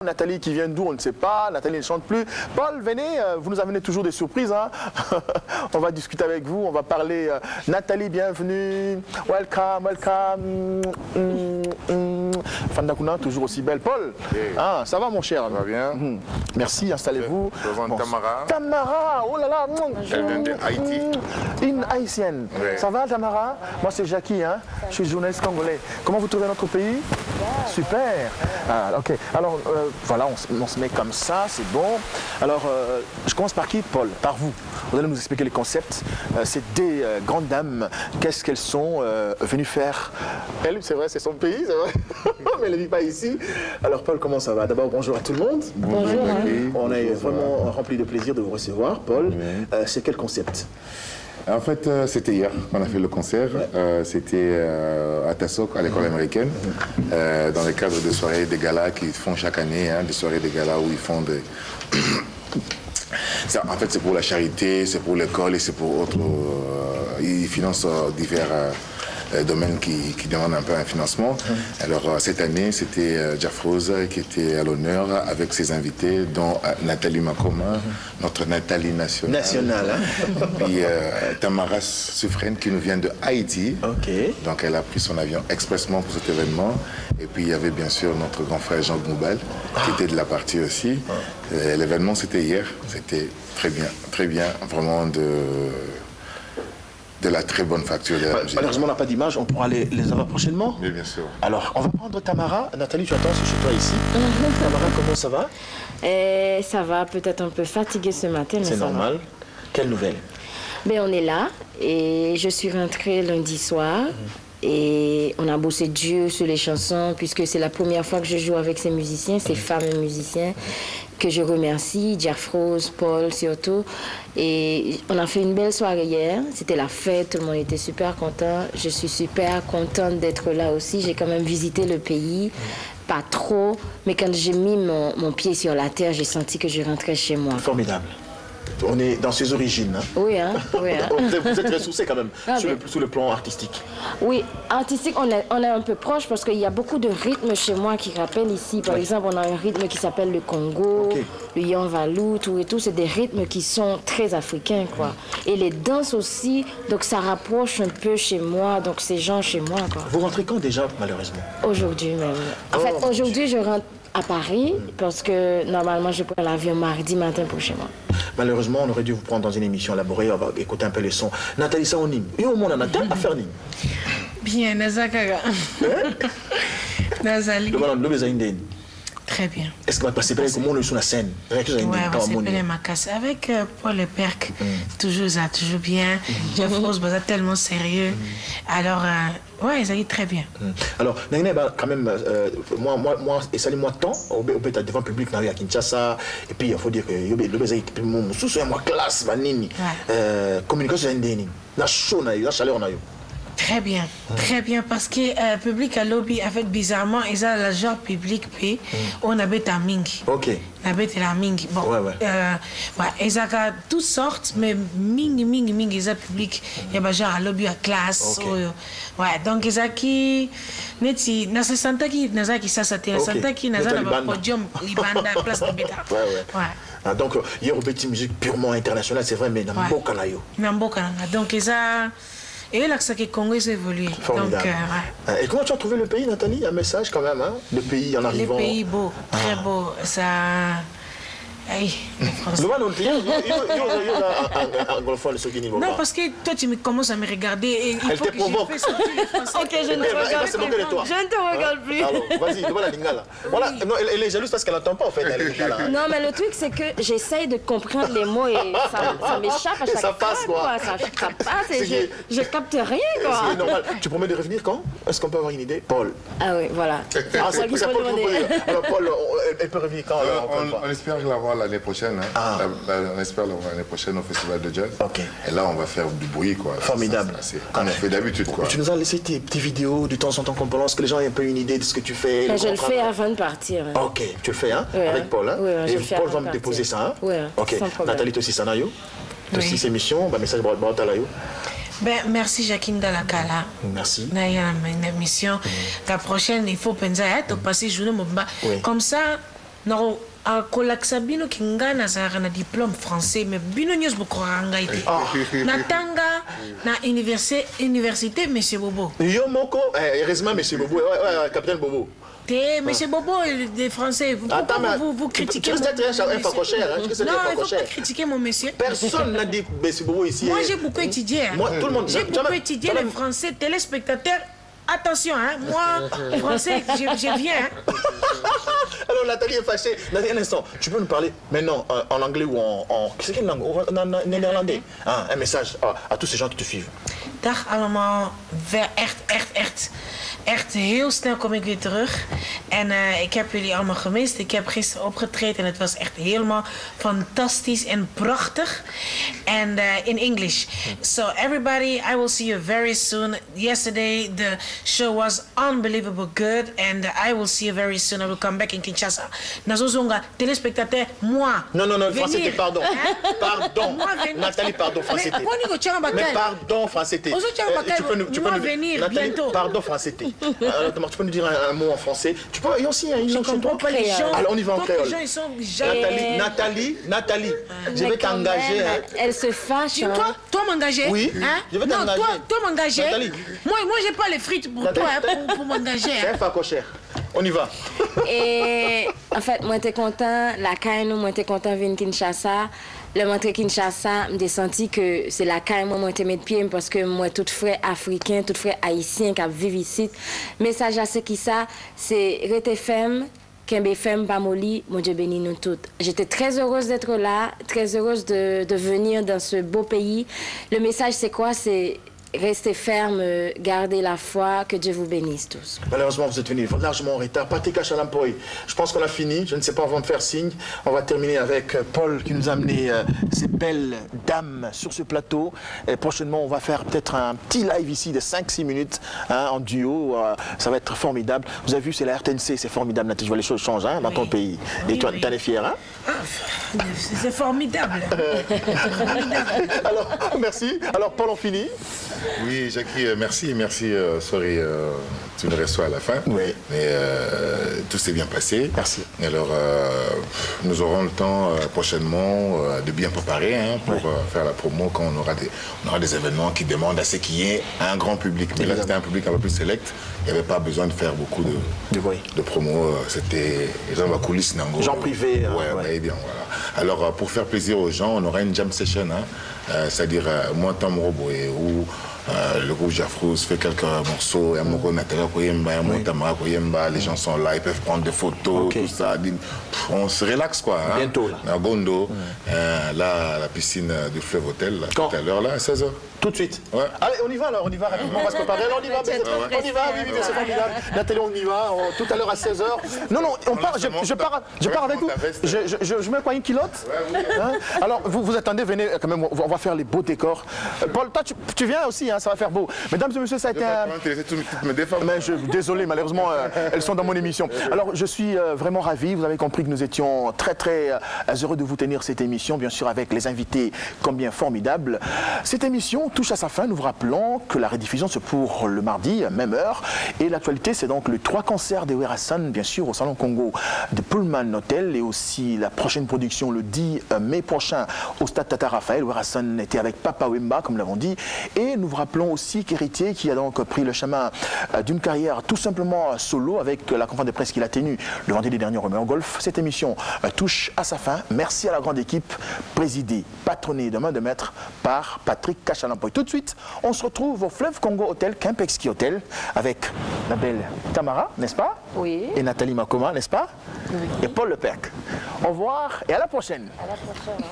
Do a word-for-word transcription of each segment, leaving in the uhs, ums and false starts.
Nathalie qui vient d'où, on ne sait pas. Nathalie ne chante plus. Paul, venez, euh, vous nous amenez toujours des surprises. Hein. On va discuter avec vous, on va parler. Euh, Nathalie, bienvenue. Welcome, welcome. Mm, mm. Fandakuna, toujours aussi belle. Paul, hey. ah, ça va mon cher? Ça va bien. mm. Merci, installez-vous. Bon, Tamara. Tamara, oh là là. Elle vient de Haïti. Une haïtienne. Ouais. Ça va Tamara? Moi c'est Jackie, hein. Je suis journaliste congolais. Comment vous trouvez notre pays? Super. Ah, ok. Alors euh, voilà, on, on se met comme ça, c'est bon. Alors euh, je commence par qui? Paul, par vous. Vous allez nous expliquer les concepts. Euh, c'est des euh, grandes dames. Qu'est-ce qu'elles sont euh, venues faire? Elle, c'est vrai, c'est son pays, c'est vrai. Mais elle ne vit pas ici. Alors Paul, comment ça va? D'abord, bonjour à tout le monde. Bonjour. On est vraiment rempli de plaisir de vous recevoir, Paul. Oui. Euh, c'est quel concept? En fait, euh, c'était hier qu'on a fait le concert. Ouais. Euh, c'était euh, à Tassok, à l'école américaine, euh, dans le cadre des soirées, des galas qu'ils font chaque année, hein, des soirées, des galas où ils font des... Ça, en fait, c'est pour la charité, c'est pour l'école et c'est pour autres... Euh, ils financent euh, divers... Euh, domaine qui, qui demande un peu un financement. Mmh. Alors euh, cette année, c'était euh, Jeff Rose qui était à l'honneur avec ses invités, dont euh, Nathalie Makoma, mmh. notre Nathalie nationale. Nationale, hein? Puis euh, Tamara Suffren qui nous vient de Haïti. Okay. Donc elle a pris son avion expressement pour cet événement. Et puis il y avait bien sûr notre grand frère Jean Goubal ah. qui était de la partie aussi. Ah. L'événement c'était hier. C'était très bien, très bien, vraiment de... de la très bonne facture de la musique. Malheureusement, on n'a pas d'image, on pourra les, les avoir prochainement. Oui, bien sûr. Alors, on va prendre Tamara. Nathalie, tu attends, c'est chez toi ici. Mm-hmm. Tamara, comment ça va? euh, Ça va, peut-être un peu fatigué ce matin, mais c'est ça normal. Va. Quelle nouvelle? Ben, on est là et je suis rentrée lundi soir. Mm-hmm. Et on a bossé Dieu sur les chansons, puisque c'est la première fois que je joue avec ces musiciens, ces mmh. femmes et musiciens, mmh. que je remercie, Jeff Rose, Paul surtout. Et on a fait une belle soirée hier, c'était la fête, tout le monde était super content. Je suis super contente d'être là aussi, j'ai quand même visité le pays, mmh. pas trop, mais quand j'ai mis mon, mon pied sur la terre, j'ai senti que je rentrais chez moi. Formidable. On est dans ses origines. Hein? Oui, hein? Oui, hein? Vous êtes ressourcés quand même, ah, sur, mais... le, sur le plan artistique. Oui, artistique, on est, on est un peu proche parce qu'il y a beaucoup de rythmes chez moi qui rappellent ici. Par oui. exemple, on a un rythme qui s'appelle le Congo, okay. le Yanvalou, tout et tout. C'est des rythmes qui sont très africains, quoi. Mm. Et les danses aussi, donc ça rapproche un peu chez moi, donc c'est gens chez moi, quoi. Vous rentrez quand déjà, malheureusement? Aujourd'hui même. En oh, fait, aujourd'hui, je rentre à Paris mm. parce que normalement, je prends l'avion mardi matin pour chez moi. Malheureusement, on aurait dû vous prendre dans une émission élaborée, on va écouter un peu les sons. Nathalie Saonim, et au monde, Nathalie, à faire bien, Nazakaga. Nazali. Le Très bien. Est-ce que va passer bien comment on est sur la scène? Oui, c'est bien ma casse. Avec euh, Paul Le Perc, mm. toujours ça, toujours bien. Mm. Jeff Rose, bah, tellement sérieux. Mm. Alors, euh, ouais, ça y est très bien. Mm. Alors, Nagné, bah, quand même, euh, moi, moi, moi, et ça, moi, tant, au peut être devant le public, à Kinshasa, et puis il faut dire que le Bézaï, mon sous moi, classe, Vanini, communication, la chaud, la chaleur, on a eu. Très bien, mmh. très bien, parce que le euh, public à lobby, en fait, bizarrement, ils ont le genre public, puis mmh. on habite à Mingi. Ok. On habite à Mingi. Bon, ouais, ouais. Euh, ouais, ils ont toutes sortes, mais Mingi, Mingi, Mingi, ils ont public, il y a genre à lobby à classe. Okay. Ou, ouais, donc ils ont qui, neti, na se senta qui, na se qui ça s'attire, senta qui, na se na podium, libanda, place de bêta. Ouais, ouais. Ouais. Ah, donc, il y a une petite musique purement internationale, c'est vrai, mais dans le Bokanayo. Dans le Bokanayo. Donc, ils ont. Et là, que le Congo s'est évolué. Formidable. Donc, euh, ouais. Et comment tu as trouvé le pays, Nathalie? Un message quand même, hein? Le pays en arrivant. Le pays beau, très ah. beau. Ça. Hey, non, parce que toi, tu commences à me regarder et il Elle faut te que provoque. je fasse ok, je ne te regarde plus. Je ne te regarde plus. Alors, vas-y, demande la lingala. Voilà, non, elle, elle est jalouse parce qu'elle n'entend pas, en fait, la lingala. Non, mais le truc, c'est que j'essaye de comprendre les mots et ça, ça m'échappe à chaque fois. Ça passe, quoi. quoi. Ça, ça passe et je, je capte rien, quoi. C'est normal. Tu promets de revenir quand? Est-ce qu'on peut avoir une idée? Paul. Ah oui, voilà. Ah, c'est pour ça Paul. Alors, Paul, elle peut revenir quand? On espère l'avoir l'année prochaine. Ah. La, la, on espère l'année prochaine au Festival de Jazz. Okay. Et là, on va faire du bruit, quoi. Formidable. Ça, ça, comme on fait d'habitude, quoi. Tu nous as laissé tes petites vidéos de temps en temps qu'on pense, que les gens aient un peu une idée de ce que tu fais. Je le fais avant de partir. Hein. Ok, tu le fais, hein? Oui, avec Paul, hein? Oui, et je le fais Paul va me de déposer ça, hein? Oui, ok. Sans problème. Nathalie, toi aussi, ça n'a eu? Toi aussi, ces missions, bah, message pour Baotalayo. Ben, merci Jacqueline Dalakala. Merci. Une émission. La prochaine, il faut penser à être passé journée. Comme ça, Non, à Kolaksa bino kinga na zara na diplôme français mais bino nyos bokoranga ite. Na tanga na université université monsieur Bobo. Yo moko heureusement monsieur Bobo, capitaine Bobo. T'es monsieur Bobo des français. Vous, Attends, vous, vous, vous critiquez mon monsieur. Un facochère, hein? Non, il ne faut pas critiquer mon monsieur. Personne n'a dit monsieur Bobo ici. Moi j'ai beaucoup étudié. Hein. Moi, tout le monde. J'ai beaucoup étudié les français téléspectateurs. Attention, hein, moi, français, je, je viens. Hein. Alors, Nathalie est fâchée. Nathalie, un instant, tu peux nous parler maintenant euh, en anglais ou en... en qu'est-ce qu'il y a en, en, en néerlandais ah, un message à, à tous ces gens qui te suivent. Dag allemaal, echt, echt, echt, echt heel snel kom ik weer terug. En uh, ik heb jullie allemaal gemist. Ik heb gisteren opgetreden en het was echt helemaal fantastisch en prachtig. And uh, in English. So everybody, I will see you very soon. Yesterday the show was unbelievable good and I will see you very soon. I will come back in Kinshasa. Nazozonga, téléspectateur, moi. Non, non, non, français, pardon. Hein? Pardon. Moi, Nathalie, pardon, français. Mais, mais pardon, français. Euh, tu peux nous, tu peux nous venir Nathalie, bientôt. Pardon, français. Alors, tu peux nous dire un, un mot en français. Tu peux, et aussi, une langue chez toi. Les gens, alors, on y va en créole. Les gens, ils sont Nathalie, Nathalie, Nathalie, ah, je vais t'engager. Hein. Elle se fâche. Hein. Toi, toi m'engager. Oui, hein? je vais t'engager. Non, toi, toi m'engager. Moi, moi, j'ai pas les frites pour Nathalie. Toi, hein, pour, pour m'engager. C'est un facochère. On y va. Et en fait, moi, j'étais content. La caille, moi, j'étais content de venir Kinshasa. Le montre Kinshasa, j'ai senti que c'est la caille, moi, moi, j'étais mis de pied parce que moi, tout frère africain, tout frère haïtien qui vivent ici. Message à ce qui ça, c'est rete femme. Kembe Femme Bamoli, mon Dieu béni nous toutes. J'étais très heureuse d'être là, très heureuse de, de venir dans ce beau pays. Le message, c'est quoi? C'est rester ferme, gardez la foi, que Dieu vous bénisse tous. Malheureusement, vous êtes venus largement en retard. Patrick Achalampoy, je pense qu'on a fini. Je ne sais pas, on va me faire signe. On va terminer avec Paul qui nous a amené euh, ces belles dames sur ce plateau. Et prochainement, on va faire peut-être un petit live ici de cinq six minutes hein, en duo. Euh, ça va être formidable. Vous avez vu, c'est la R T N C, c'est formidable. Nathalie, je vois les choses changent hein, dans oui. ton pays. Et oui, toi, oui. tu en es fier, hein? C'est formidable. Alors, merci. Alors, Paul, on finit. Oui, Jackie, euh, merci, merci. Euh, sorry, euh, tu me reçois à la fin. Oui. Mais euh, tout s'est bien passé. Merci. Alors, euh, nous aurons le temps euh, prochainement euh, de bien préparer hein, pour oui. euh, faire la promo quand on aura, des, on aura des événements qui demandent à ce qu'il y ait un grand public. Mais là, c'était un public un peu plus select. Il n'y avait pas besoin de faire beaucoup de, de, oui. de promos. C'était les gens de la coulisse. Gens privés. Ouais, hein, ouais. ouais. bien, voilà. Alors, euh, pour faire plaisir aux gens, on aura une jam session. Hein, euh, c'est-à-dire, euh, moi, Tom Roboé, où Euh, le groupe Jafros fait quelques morceaux, les gens sont là, ils peuvent prendre des photos, okay. tout ça. On se relaxe quoi. Hein? Bientôt là. À Gondo, mmh. euh, là, la piscine du Fleuve Hôtel, là, tout à l'heure, là, à seize heures. Tout de suite. Ouais. Allez, on y va alors, on y va rapidement, on va se préparer. Alors, on y va, mais, on y va, oui, oui, c'est formidable. Nathalie, on y va, on, tout à l'heure à seize heures. Non, non, on part, je, je pars, je pars avec vous. Je, je, je, je mets quoi, une culotte ouais, oui. hein? Alors, vous, vous attendez, venez quand même, on va faire les beaux décors. Paul, toi, tu, tu viens aussi, hein, ça va faire beau. Mesdames et messieurs, ça a été un... Mais je, désolé, malheureusement, euh, elles sont dans mon émission. Alors, je suis euh, vraiment ravi. Vous avez compris que nous étions très, très euh, heureux de vous tenir cette émission, bien sûr, avec les invités combien formidables. Cette émission touche à sa fin. Nous vous rappelons que la rediffusion, c'est pour le mardi, même heure. Et l'actualité, c'est donc le trois concerts de Werason, bien sûr, au Salon Congo de Pullman Hotel. Et aussi la prochaine production le dix mai prochain au Stade Tata Raphaël. Werason était avec Papa Wemba, comme nous l'avons dit. Et nous vous rappelons aussi qu'Héritier, qui a donc pris le chemin d'une carrière tout simplement solo avec la conférence de presse qu'il a tenue le vendredi dernier au Roméo Golf. Cette émission touche à sa fin. Merci à la grande équipe présidée, patronnée de main de maître par Patrick Achalampoy. Tout de suite, on se retrouve au Fleuve Congo Hotel, Kempexki Hotel, avec la belle Tamara, n'est-ce pas? Oui. Et Nathalie Makoma, n'est-ce pas? Oui. Et Paul Leperc. Au revoir et à la prochaine. À la prochaine.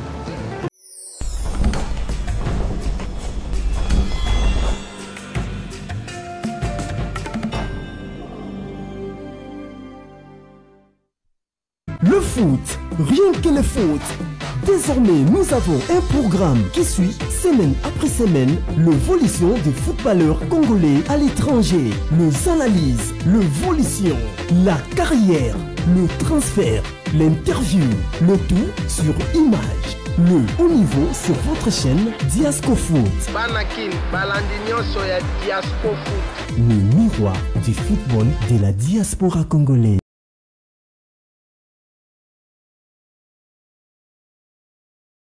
Le foot, rien que le foot. Désormais, nous avons un programme qui suit semaine après semaine l'évolution des footballeurs congolais à l'étranger. Nous analyse l'évolution, la carrière, le transfert, l'interview, le tout sur image. Le haut niveau sur votre chaîne Diasco Foot. Banakin, Balandinho Soya Diasco Foot. Le miroir du football de la diaspora congolaise.